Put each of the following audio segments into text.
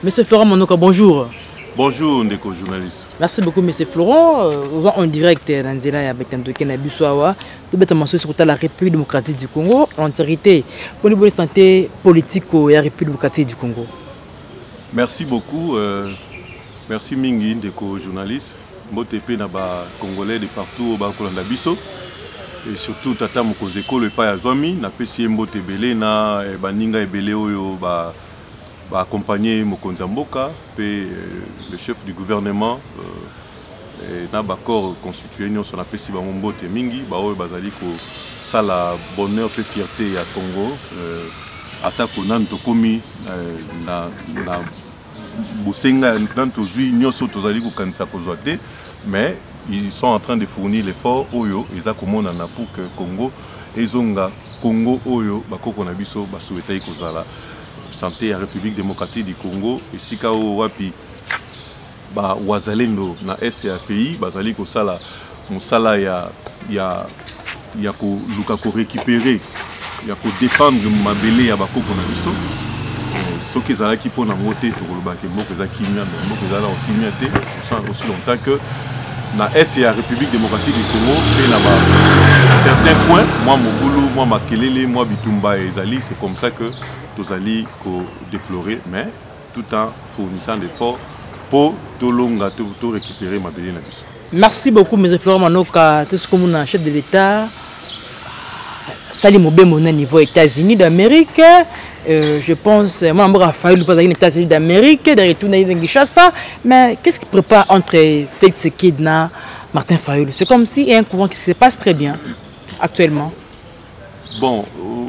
Monsieur Florent Monoka, bonjour. Bonjour, Ndeko, journaliste. Merci beaucoup, Monsieur Florent. En direct, dans Zela, avec un token à Bissouawa, tout bêtement sur la République démocratique du Congo, en sécurité, au niveau de santé politique et la République démocratique du Congo. Merci beaucoup. Merci Mingi, Ndeko, journaliste. Motepe Naba Congolais de partout au Bakolanda Bisso. Et surtout, Tata Mokozeko, le Paya Zwami, na PCM Mbote Belé, na Baninga et Belé Oyo, accompagner Mokonza Mboka, le chef du gouvernement, na corps constitué, nous sommes appelés Mbote Mingi, Baoy Bazali, ça la bonheur et fierté à Congo, attaque au Nanto Komi, na Bosenga, Nanto Zui, Nyoso Tozali, Kansa Kozwate, mais ils sont en train de fournir l'effort Oyo, ils ont commandé pour que Congo, Ezonga, Congo Oyo, Bakoko Nabiso, Basoueta Kozala. Santé à République démocratique du Congo et si kao wapi ba wazalendo na SCAPI bazali ko sala musala ya ko luka ko récupérer ya ko défendre mabele ya bakoko na biso soki zala ki pona moté to koloba ke moko za kimia moko zala o kimia te sans aussi longtemps que na SCA République démocratique du Congo et là-bas certains points moi Mobulu moi Makelele moi Bitumba et Zali c'est comme ça que tous allés déplorer, mais tout en fournissant des efforts pour tout récupérer ma belle. Merci beaucoup, M. Florent Manoka, tout ce que vous chef de l'État. Salim Obemo au niveau des États-Unis d'Amérique. Je pense, moi, je suis pas les États-Unis d'Amérique, de retourner dans Kinshasa. Mais qu'est-ce qui prépare entre Félix Tshisekedi et Martin Fayulu? C'est comme si il y a un courant qui se passe très bien actuellement. Bon.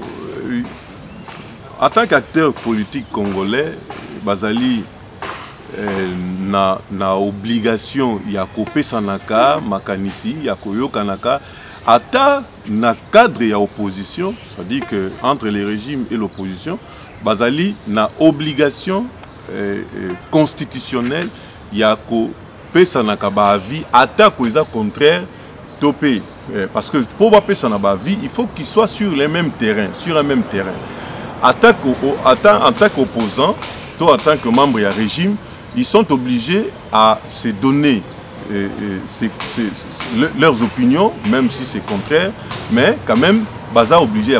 En tant qu'acteur politique congolais, Bazali na obligation ya kopé sanaka makanisi ya koyo kanaka ata na cadre ya opposition, c'est-à-dire que entre les régimes et l'opposition, Bazali na obligation constitutionnelle ya kopé sanaka ba avis ata koza contraire topé parce que pour ba pé sanaka ba avis, il faut qu'il soit sur les mêmes terrains, sur un même terrain. En tant qu'opposant, en tant que membre du régime, ils sont obligés à se donner leurs opinions, même si c'est contraire, mais quand même, baza obligé à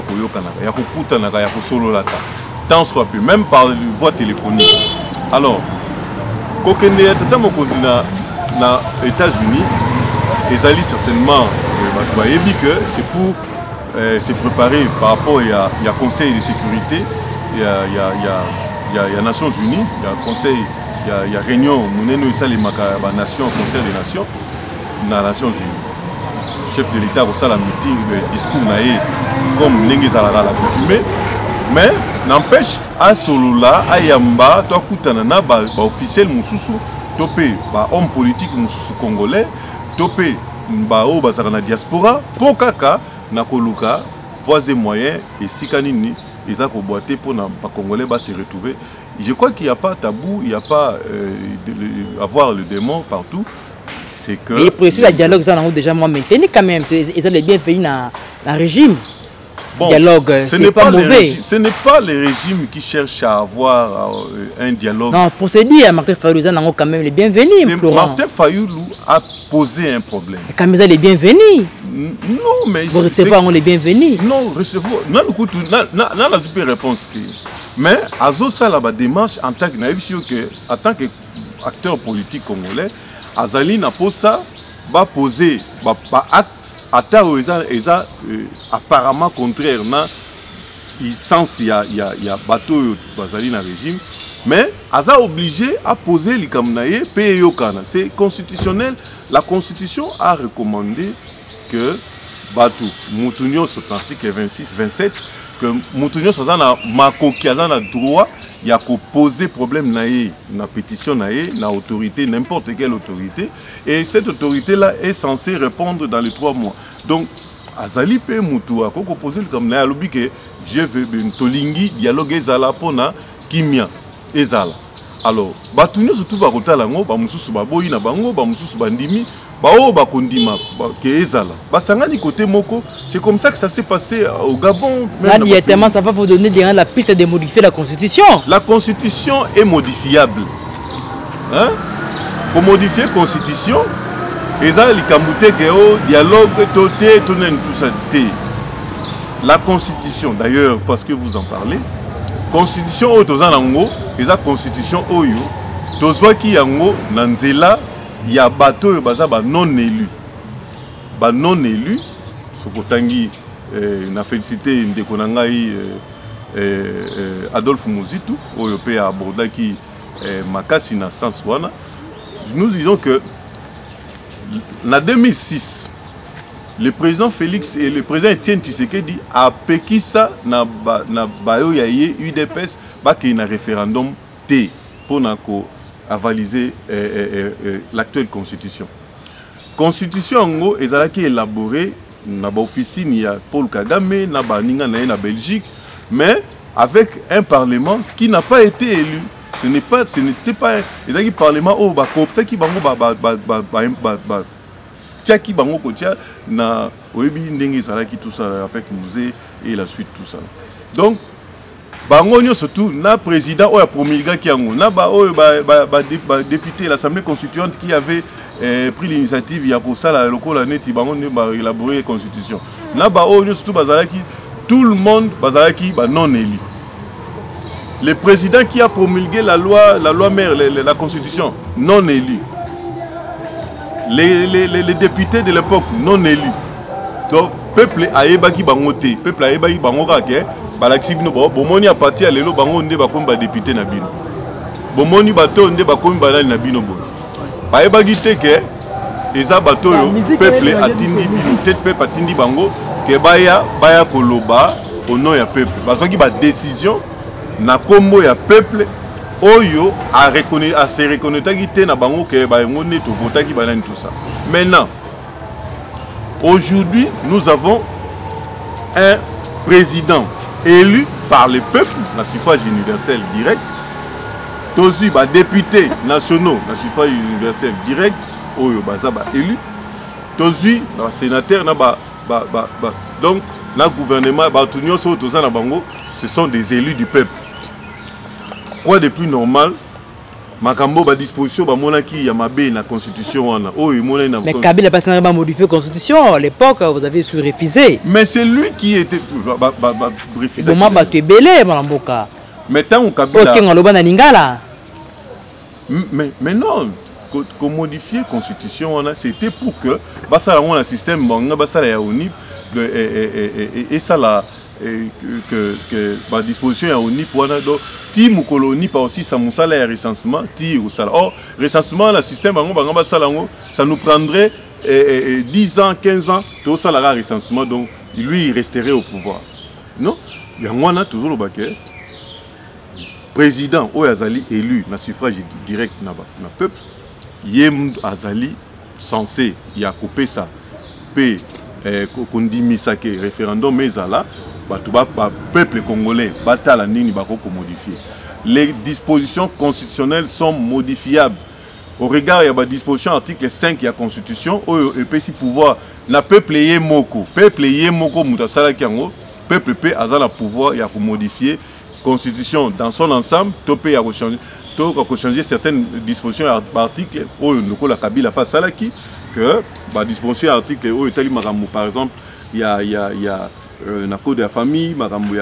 tant soit peu, même par voie téléphonique. Alors, quand on est aux États-Unis, ils allaient certainement, c'est pour se préparer par rapport à y a Conseil de sécurité, il y a Nations Unies, il y a Conseil, il y a réunion, Mouneno et Salimaka, Nation, Conseil des Nations, dans les Nations Unies. Chef de l'État, au la meeting, le discours naïe, comme Nengezalara l'a coutumé, mais n'empêche, à Solola, à Yamba, toi, Koutanana, officiel Moussoussou, topé, homme politique Moussoussou congolais, topé, la diaspora, pour Kaka, Nakoluka, voisin moyen et si kanini, ils ont boité pour les Congolais se retrouver. Je crois qu'il n'y a pas tabou, il n'y a pas avoir le démon partout. C'est que. Et précis le dialogue, ils ont déjà maintenu quand même. Ils ont les bienvenus dans le régime. Bon, dialogue, c'est pas mauvais. Ce n'est pas les régimes qui cherchent à avoir un dialogue. Non, pour se dire, Martin Fayulu, ils ont quand même les bienvenus. Martin Fayulu a posé un problème. Quand même, ils ont les bienvenus. Non, mais. Vous recevez les bienvenus. Non, recevez. Non, écoute, non, la super réponse. Mais, à ça, la démarche, en tant qu'acteur politique congolais, Azali n'a pas ça, va poser acte. Apparemment contraire, il y a bateau bazali na régime, mais Aza obligé à poser les kamnaye payokana. C'est constitutionnel. La Constitution a recommandé que bateau Moutounio sur l'article 26-27 que Moutounio soit na makoki aza na droit il y a qu'à poser problème naïe, na pétition naïe, na autorité, n'importe quelle autorité, et cette autorité-là est censée répondre dans les 3 mois. Donc, Azali pe Moutoua, quand on pose comme naïe, alors que je veux un tolingi dialogue ezala pona kimia ezala. Alors, batunya surtout ba kota lango, ba mususu ba boyi na bango, ba mususu ba ndimi, C'est comme ça que ça s'est passé au Gabon. Immédiatement, ça va vous donner la piste de modifier la Constitution. La Constitution est modifiable. Hein? Pour modifier la Constitution, ils ont le dialogue, tout ça. La Constitution, d'ailleurs, parce que vous en parlez, Constitution, ils ont Constitution, qui il y a bateau non élu. Non élu, Sokotangi na félicité Adolphe Mouzitou, Européen à Bordaki Makasi na Sansouana. Nous disons que en 2006, le président Félix et le président Etienne Tshisekedi a péqué ça na bayo yaye UDPS ba ki na référendum T pour avaliser l'actuelle constitution. Constitution en gros est élaborée dans l'officine, il y a Paul Kagame, na Belgique, mais avec un parlement qui n'a pas été élu. Ce n'était pas un parlement où qui na tout ça avec musée et la suite tout ça. Donc bango surtout na président ou promulgué qui ango na député l'Assemblée constituante qui avait pris l'initiative il y a pour ça la local neti bango élaborer constitution na surtout bazalaki tout le monde bazalaki non élu. Le président qui a promulgué la loi mère la constitution non élu. Les députés de l'époque non élus. Donc peuple ayebaki bangote, peuple ayebaki bangoka ke balaksi bino bomoni a partir lelo bango nde bakomi ba député na bino. Bomoni bato nde bakomi balali na bino bo. Bayebaki te ke eza bato yo peuple atindi bino, tête peuple atindi bango ke baya koloba au nom ya peuple. Bazoki ba décision na kombo ya peuple Oyo a se reconnaître na bango que baingone to votaki banani tout ça. Maintenant, aujourd'hui, nous avons un président élu par le peuple, la suffrage universel direct. Tozi ba députés nationaux, la suffrage universel direct, oyo bazaba élu. Tozi ba sénateur na donc le gouvernement ba tunyo so toza na bango, ce sont des élus du peuple. Quoi de plus normal, Makambo ba disposition ba monaki ya mabe na constitution wana. Mais Kabila pas sans modifier la constitution. À l'époque, vous avez refusé. Mais c'est lui qui était refusé. Comment ba tu belé Malamboka? Mais tant Kabila. OK, ngaloba na lingala. Mais non, qu'on modifier la constitution wana, c'était pour que basa on un système banga basa ya ONU et ça la que la disposition à ONU pour donc ti mukoloni pas aussi ça musala ya recensement ti ou ça. Or recensement le système ça nous prendrait 10 ans 15 ans tout ça la recensement, donc lui il resterait au pouvoir. Non, il y a moi toujours le baquet président ou azali élu na suffrage direct na peuple yem azali censé il a coupé ça p kondimisa ke référendum ezala peuple congolais batala nini bako modifier. Les dispositions constitutionnelles sont modifiables au regard de la disposition article 5 de la constitution et puis si pouvoir na peuple yemoko mutasala kiango peuple peut azala pouvoir ya modifier constitution dans son ensemble topé ya changer certaines dispositions articles au la Kabila pas salaki que la disposition article au Italie par exemple il y a na code de la famille, makambo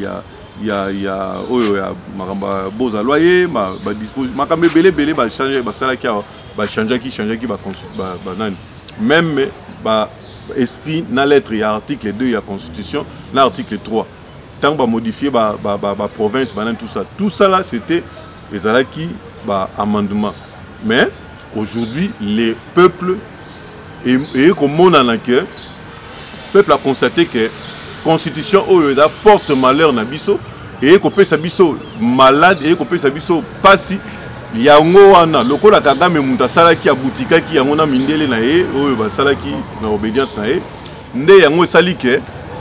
ya makamba boza loyer, dispose makambe belé changer changer qui nani même esprit na lettre ya article 2 ya constitution, na article 3 tant ba modifier province tout ça là c'était les alaki amendement. Mais aujourd'hui les peuples et comme on en a que peuple a constaté que constitution porte malheur na biso et ko pesa biso malade et ko pesa biso pasi yango wana lokola Kagame mutasala ki abutika ki yango na mindele na ye oyo basalaki na obédience na ye nde yango esali ke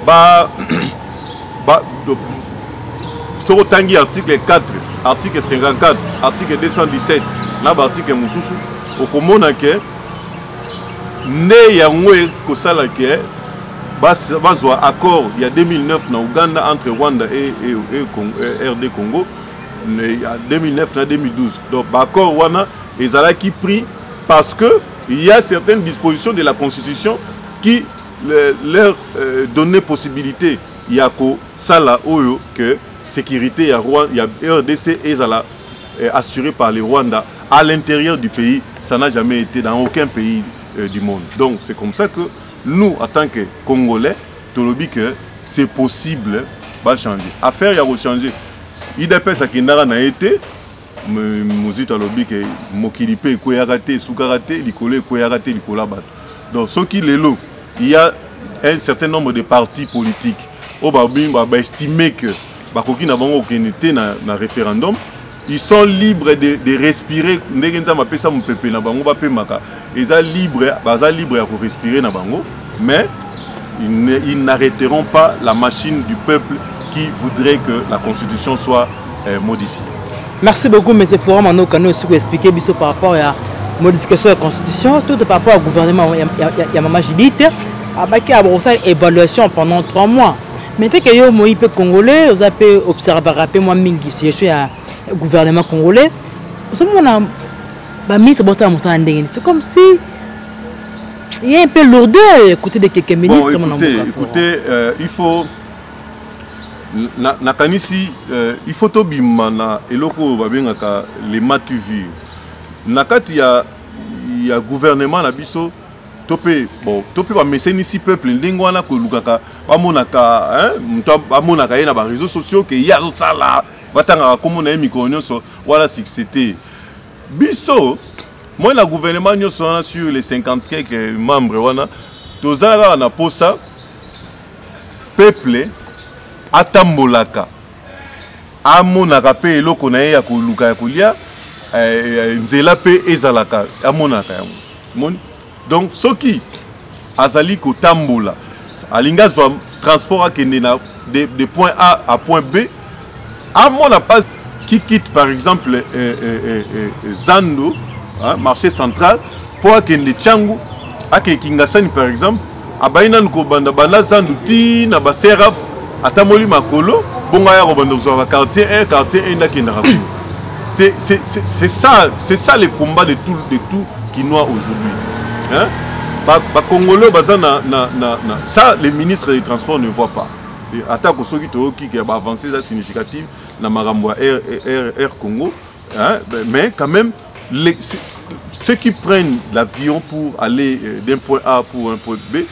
soko tangi article 4 article 54 article 217 na article mususu okomona ke ne yango kosala ke bazwa accord il y a 2009 na Ouganda entre Rwanda et RD Congo il y a 2009 na 2012 donc accord wana ezalaki pris parce que il y a certaines dispositions de la constitution qui leur donnaient possibilité il y a ko sala oyo que sécurité ya Rwanda il y a RDC ezala assurée par les Rwandais à l'intérieur du pays, ça n'a jamais été dans aucun pays du monde. Donc c'est comme ça que nous, en tant que Congolais, nous dit que c'est possible de changer. Affaire, il y a changer. Il y a des gens qui n'ont pas été, nous dit que Mokilipe, Koyarate, Soukarate, Likole, Koyarate, Likola Bat. Donc ce qui est là, il y a un certain nombre de partis politiques qui ont estimé que Bakoki n'a pas été dans le référendum. Ils sont libres de respirer. Ils sont libres de respirer, mais ils n'arrêteront pas la machine du peuple qui voudrait que la constitution soit modifiée. Merci beaucoup, M. Florent Manoka, nous avons expliqué par rapport à la modification de la constitution, tout par rapport au gouvernement. Il y a Maman Judith, il y a une évaluation pendant 3 mois. Maintenant que yo moi peu congolais, vous avez observé rapidement moi mingi si je suis un gouvernement congolais. Vous savez on a ba ministre bota mon ndenge. C'est comme si il y a un peu lourdeur écouter de quelques ministres bon, écoutez, il faut na kanisi il faut to bimana eloko ba bengaka les matuvi. Nakati ya gouvernement na biso topé bon topé ba meseni si peuple ndengwana ko lukaka bamonaka hein bamonaka na ba réseaux sociaux que ya ça là batanga comme na mikono so voilà c'était biso moi la gouvernement nyo sont sur les 50 quelques membres wana tozala na posa peuple atambolaka amonaka pe eloko na ya ko luka ya kolia nzela pe ezalaka amonaka yango. Donc, ce qui azali ko tambola, alinga zo transport à de point A à point B, à mon pas qui quitte par exemple Zando, hein, marché central, pour que les Tchangu, à Kingasani par exemple, à Bainan ko banda Zando ti na ba Seraf, à Tamoli Makolo, bonga ya robando zo quartier 1 na Kinarabu. C'est ça le combat de tout Kinois aujourd'hui. Hein? Congolais, ça, les ministres des Transports ne voient pas. Attaque ceux qui ont avancé significative dans Air Congo. Hein? Mais quand même, ceux qui prennent l'avion pour aller d'un point A pour un point B,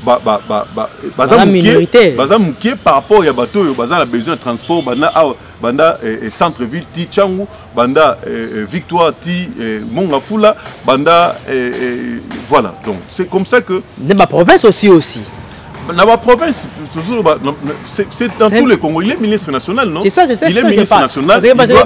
par rapport à bateau, a besoin de transport, banda centre-ville ti Tchangu, banda Victoire ti Mongafula, banda voilà. Donc c'est comme ça que dans ma province aussi dans ma province c'est dans tous les Congolais, il est ministre national, non? C'est ça, il est ministre national.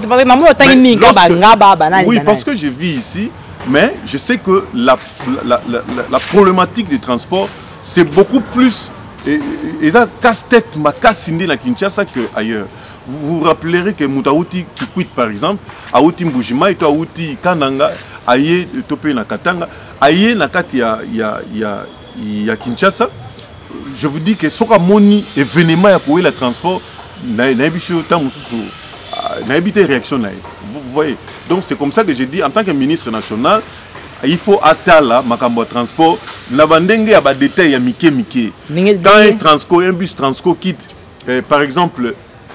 Oui, parce que je vis ici, mais je sais que la problématique des transports c'est beaucoup plus et ça casse-tête ma casse-indé na Kinshasa que ailleurs. Vous vous rappellerez que Moutaouti qui quitte par exemple, Aouti Mbujima et Aouti Kananga, Aye Topé na Katanga, Aye na Kati ya Kinshasa. Je vous dis que soka moni événement ya pour le transport na bicho tamususu na éviter réaction na. Vous voyez. Donc c'est comme ça que j'ai dit en tant que ministre national, il faut atala makambo transport na bandenge ya ba détail ya mike. Quand un bus Transco quitte par exemple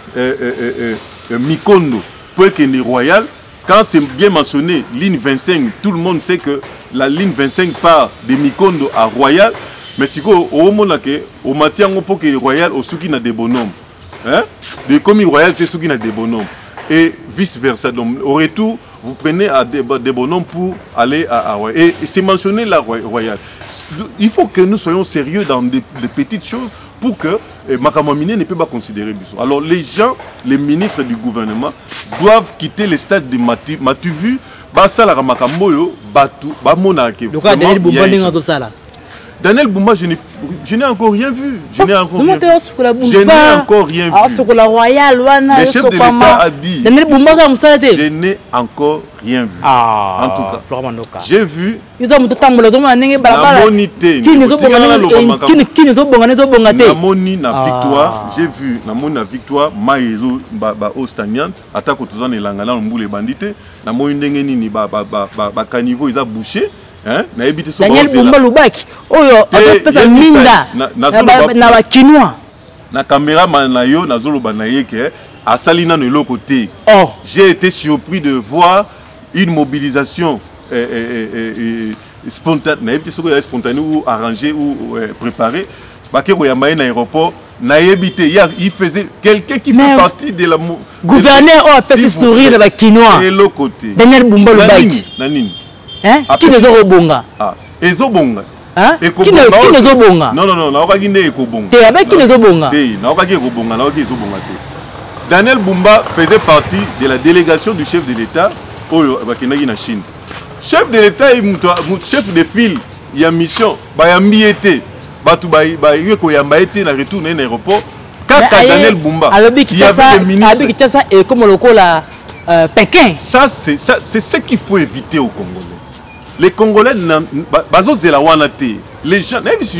Mikondo pour que les Royal, quand c'est bien mentionné ligne 25, tout le monde sait que la ligne 25 part de Mikondo à Royal, mais si au moment que au matin on peut que Royal au souki na des bonhommes, hein, de comme Royal c'est souki na des bonhommes et vice versa. Donc au retour vous prenez à des bonhommes pour aller à Royal et c'est mentionné la Royal. Il faut que nous soyons sérieux dans des petites choses pour que Makamamine ne peut pas considérer Bissot. Alors les gens, les ministres du gouvernement doivent quitter le stade de Matuvu, Basala Makamboyo, Batu, Bamonake. Donc Daniel Boumba n'est pas ça là. Daniel Boumba, je n'ai encore rien vu. Je n'ai encore rien vu. Le chef de l'État a dit, je n'ai encore rien vu. En tout cas, j'ai vu la monité. La victoire, j'ai vu la victoire, Maïzo au Stagnant, attaque au Touzan et Langala, on boule bandité, la monité ni caniveau, ils ont bouché. Daniel Bumba Lubaki, oyo apesa minda na ba quinoa. Na caméra manayo na zolo banaye ke asalina no côté. Oh, j'ai été surpris de voir une mobilisation spontanée, spontanée ou arrangée ou préparée. Bakero Yamaye na aéroport na yebité il faisait quelqu'un qui fait partie de la gouverneur a fait sourire na ba quinoa. Et l'autre côté. Daniel Bumba Lubaki. Nanini. Hein? Qui ne zo bonga? Ah, ezobonga. Hein? Qui ne zo bonga? Non, na okaki ne ekobonga. Te avec qui ne zo bonga? Te, na okaki ekobonga, na okaki ezobonga te. Daniel Bumba faisait partie de la délégation du chef de l'État oyo bakendaki na Chine. Chef de l'État et chef de file, il y a mission, ba yambi été, batu ba yeko yamba été na retour na aéroport. Kaka Daniel Bumba. Il y avait des ministres. Avec ça et comme le cola Pékin. Ça c'est ce qu'il faut éviter aux Congolais. Les Congolais, les gens,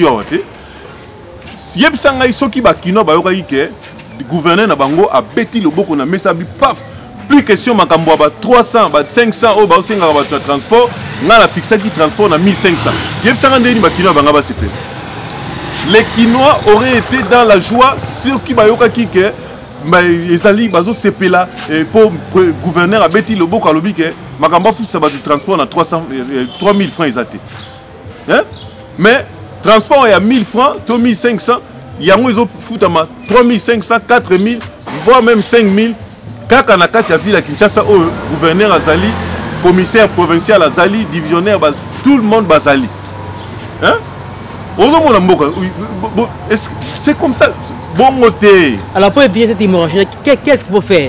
le gouverneur a bêti le beaucoup, plus question de 300, 500 euros de transport, on a fixé qui transport à 1500. Les Quinois auraient été dans la joie sur qui les alliés là pour le gouverneur a bêti le beaucoup à l'objet que Makamba fout ça du transport à 3000 francs hein? Mais transport est à 1000 francs, 2500, il y a moins de fout à 3500, 4000, voire même 5000. Kaka na kati ya ville à Kinshasa au gouverneur Azali, commissaire provincial Azali, divisionnaire tout le monde Bazali. Hein? C'est comme ça. Bon côté. Alors pour éviter cette hémorragie, qu'est-ce qu'il faut faire?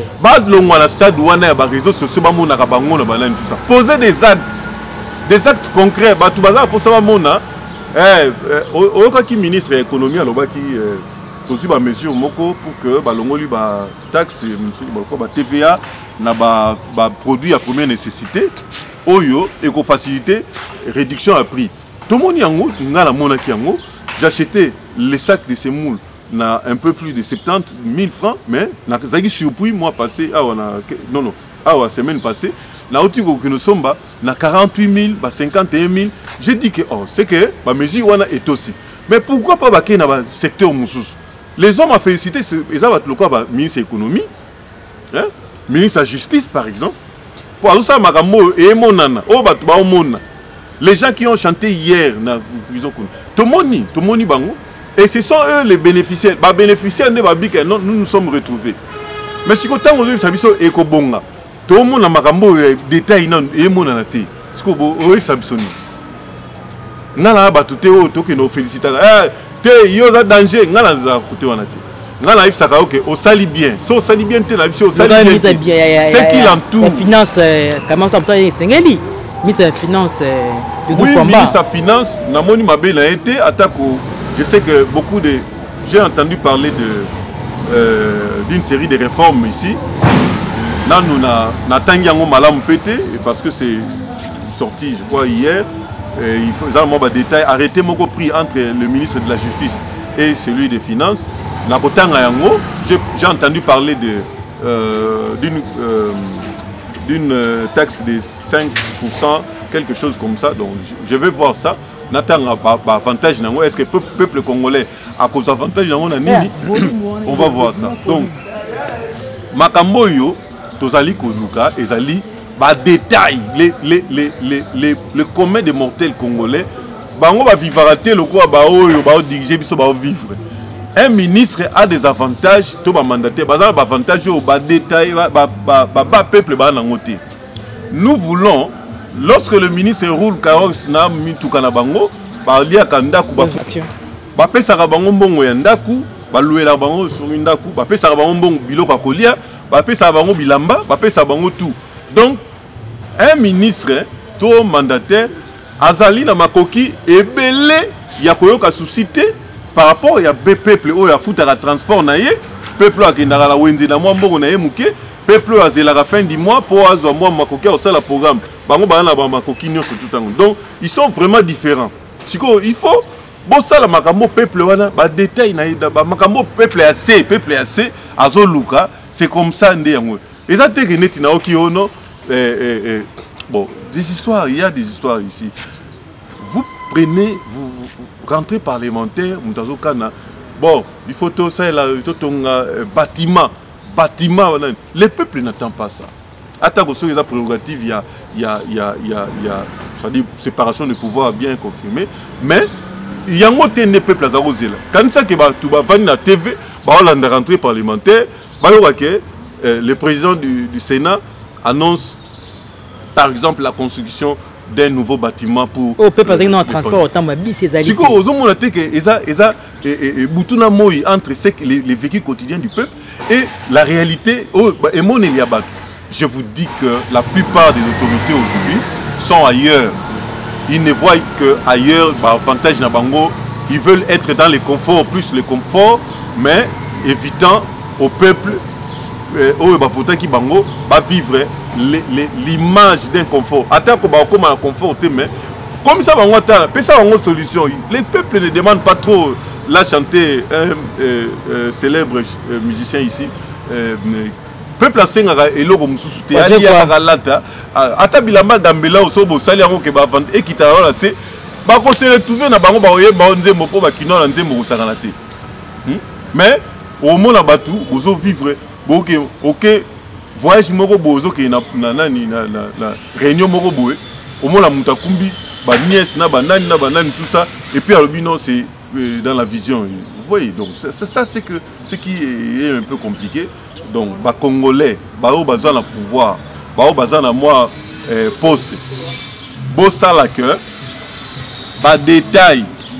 Poser des actes concrets. Pour ça, qui ministre de l'économie aussi ba mesure moko pour que balongoli ba taxe ba TVA na ba produit à première nécessité oyo et ko faciliter réduction à prix. Tout le monde yango ngala monaki yango, j'achetais les sacs de semoule na un peu plus de 70 000 francs, mais na zaki surpris moi passé semaine passée na otiko que nous sommes na 48 000 ba 51 000. J'ai dit que c'est que ba mesure wana est aussi. Mais pourquoi pas baké na ba secteur mususu? Les hommes ont félicité, ils ont le quoi, ministre de l'économie, hein? Ministre de la justice par exemple. Pour ça, les gens qui ont chanté hier dans la prison, tout le monde bango, et ce sont eux les bénéficiaires. Les bénéficiaires nous nous sommes retrouvés. Mais si vous avez dit que c'est bonga, tout le monde a des détails dans le monde. Ce que vous avez dit, nous avons félicité. Il y a un danger, il y a un danger. On salit bien. Si on salit bien, ce qui l'entoure. La finance, comment ça me semble, ministre de la Finance de oui, ministre de la Finance, je sais que beaucoup de... J'ai entendu parler d'une série de réformes ici. Là, nous avons malam pété, parce que c'est sorti, je crois, hier. Il faut avoir des détails. Arrêtez mon prix entre le ministre de la Justice et celui des Finances. J'ai entendu parler d'une taxe de 5%, quelque chose comme ça. Donc je vais voir ça. Avantage est-ce que le peuple congolais a cause avantage on va voir ça. Donc Makambo yo tozali konuka ezali ba détail le commun des mortels congolais bango ba vivaraté le quoi ba oyo ba diriger biso ba vivre. Un ministre a des avantages to ba mandataire ba avantage au ba détail ba peuple ba nangoté. Nous voulons lorsque le ministre roule carrosse na mituka na bango ba lia kandaku ba pesa ka bango mbongo ya ndaku ba louela bango sur ndaku ba pesa ka bango mbongo biloko akolia ba pesa bango bilamba ba pesa bango tout. Donc un ministre to mandataire azali na makoki ebele ya koyoka suscité par rapport à des peuples où il y a foutu à transport naïe, peuple qui n'a pas la wende na moi mbongo naïe mouké, peuple à la fin du mois pour avoir moi makoki au sein programme, bango bana ba makoki nyo sur tout temps. Donc ils sont vraiment différents. Il faut bon ça la makambo peuple wana ba détail naïe ba makambo peuple assez azoluka, c'est comme ça ndé yango. Et ça te que na oki ono bon des histoires, il y a des histoires ici. Vous prenez vous rentrez parlementaire, bon, il faut tout ça, bâtiment. Le peuple n'attend pas ça. Attends, sur les prérogatives, il y a séparation de pouvoir bien confirmée, mais il y a un autre peuple à Zarozela. Quand ça, tu vas venir à la TV, on est rentré parlementaire, le président du Sénat annonce, par exemple, la construction d'un nouveau bâtiment pour au peuple dans le transport autant mabis ces alliés. Si aux hommes on a dit que et boutuna moi entre les véhicules quotidiens du peuple et la réalité et mon Eliabat. Je vous dis que la plupart des autorités aujourd'hui sont ailleurs. Ils ne voient que ailleurs avantage na bango, ils veulent être dans les conforts plus le confort mais évitant au peuple qui bango va vivre l'image d'un confort. Attends que comme un confort, mais comme ça, on a une solution. Les peuples ne demandent pas trop la chanter un célèbre musicien ici. Peuple a sengara et logo mususuté. Alata. Ata bilamba gambela osobo sali yango ke ba vendre et kitala la c'est ba ko se retrouver na bango ba oye ba nzembo po ba kino na nzembo kusakana te. Mais au monde batu bozo vivre OK voyage moko bozo ke na réunion moko boé au moins la mutakumbi ba nièce na banani tout ça et puis albino c'est dans la vision vous voyez donc ça c'est que ce qui est un peu compliqué donc ba congolais ba o bazan la pouvoir ba o bazan na moi poste bo sala que ba détail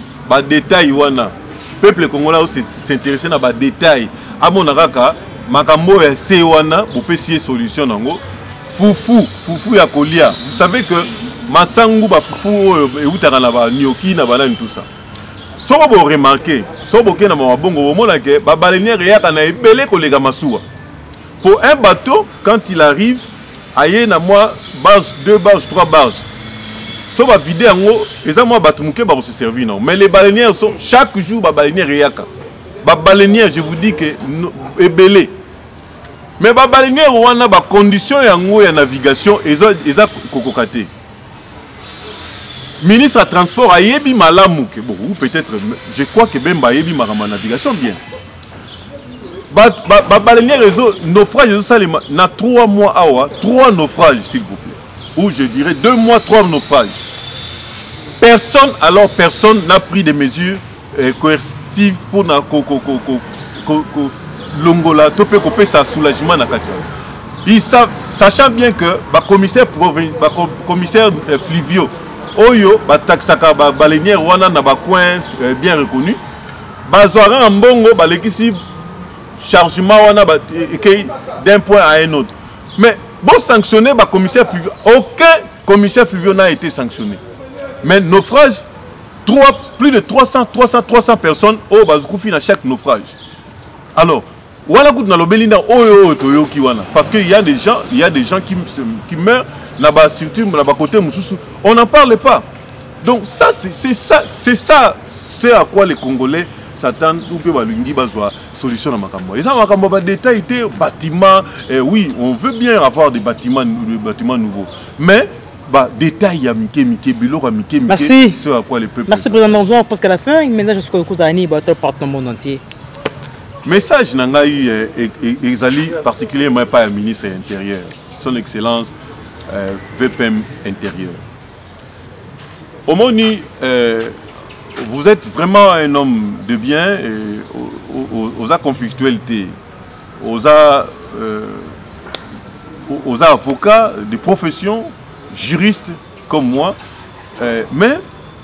wana peuple congolais aussi s'intéresser na ba détail à mon araka makambo ya se wana bopesi solution nango fufu ya kolia. Vous savez que masangu ba fufu eutaka na ba nyoki na banani tout ça. Soko bo remarquer, soko ke na mabongo bomona ke ba baleinière yaka na ebele kolega masuwa. Pour un bateau quand il arrive aye na moi barge 2 barges 3 barges. So ba vider yango eza moi batu muke ba se servir non. Mais les baleinières sont chaque jour ba baleinière yaka. Ba baleinière je vous dis que ebele. Mais ba baleinière wana ba condition yango ya navigation eza kokokate. Ministre à transport a yebi malamu que bon ou peut-être je crois que Bemba yebi marama navigation bien. Ba baleinière réseau naufrage ça na 3 mois awa 3 naufrages s'il vous plaît. Ou je dirais 2 mois 3 naufrages. Personne n'a pris des mesures coercitives pour na longola to pe kopé sa soulagement na kati. Ils savent sachant bien que ba commissaire Flivio oyo ba taxaka ba baleinière wana na ba coin bien reconnu ba zoara mbongo ba lekisi chargement wana ba d'un point à un autre. Mais bon sanctionner ba commissaire Flivio, aucun commissaire Flivio n'a été sanctionné. Mais naufrage plus de 300 personnes au bazoufi na chaque naufrage. Alors voilà parce qu'il y a des gens qui meurent là-bas surtout là-bas côté on n'en parle pas. Donc ça c'est à quoi les Congolais s'attendent pour que balungi bazwa solution na makambo. Et ça makambo ba détail bâtiment oui, on veut bien avoir des bâtiments nouveaux. Mais bah détail ya mike biloko mike c'est à quoi les peuples. Merci président Nzon parce qu'à la fin maintenant je suis Kozani ba partout dans le monde entier. Message nangai ezali particulièrement par le ministre de l'Intérieur, son excellence VPM intérieur. Omoni, vous êtes vraiment un homme de bien aux conflictualités, aux avocats de profession, juristes comme moi, mais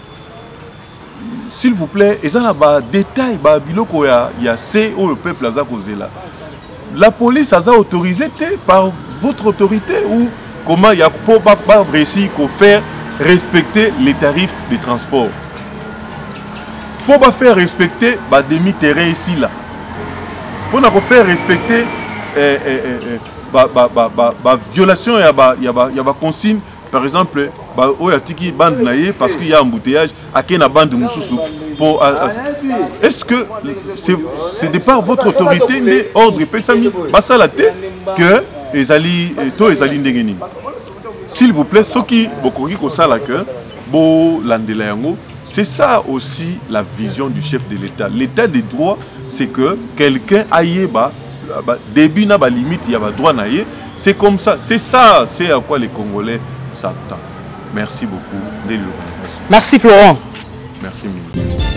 s'il vous plaît, il y a des détails, il y a c'est où le peuple a causé là. La police a autorisé par votre autorité ou comment il y a pas réussi à faire respecter les tarifs de transport. pour faire respecter bah demi-terrain ici là. Pour faire respecter violation il y a consigne par exemple oyatiki bande naie parce qu'il y a embouteillage à qui na bande mususu pour est-ce que c'est de par votre autorité mais ordre pesami basa la tête que ezali ndengeni s'il vous plaît ceux qui bokoki ko sala que bo landela yango. C'est ça aussi la vision du chef de l'État. L'État des droits, c'est que quelqu'un aille début na ba limite il y a droit naie. C'est comme ça, c'est ça, c'est à quoi les Congolais s'attendent. Merci beaucoup. Merci Florent. Merci Mimi.